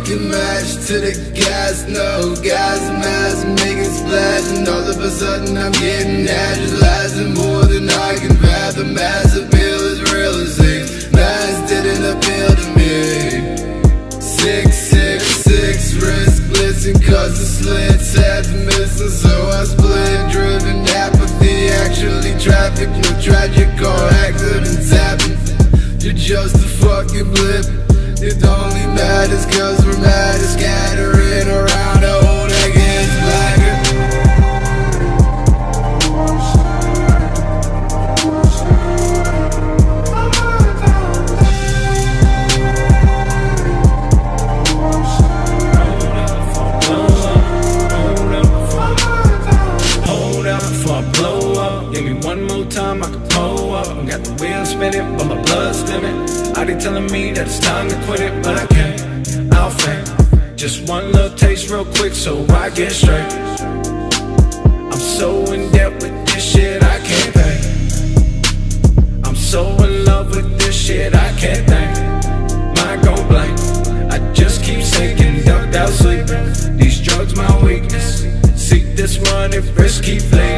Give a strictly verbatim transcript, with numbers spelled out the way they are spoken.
fucking match to the gas, no gas mask, making splash, and all of a sudden I'm getting naturalizing more than I can fathom. Mass appeal is real as it, mass didn't appeal to me. Six, six, six, wrist glisten cause the slits had the missing, so I split. Driven apathy, actually traffic, no tragic car accidents happen. You're just a fucking blip. It only matters cause we're mad at scattering around the whole against blacker. Hold up before I blow up. Give me one more time I can pull up. Got the wheels spinning but my blood's stimming. They telling me that it's time to quit it, but I can't, I'll faint. Just one little taste real quick so I get straight. I'm so in debt with this shit I can't pay. I'm so in love with this shit I can't think. Mind go blank, I just keep sinking, ducked out sleeping. These drugs my weakness, seek this money, risk keep fleeing.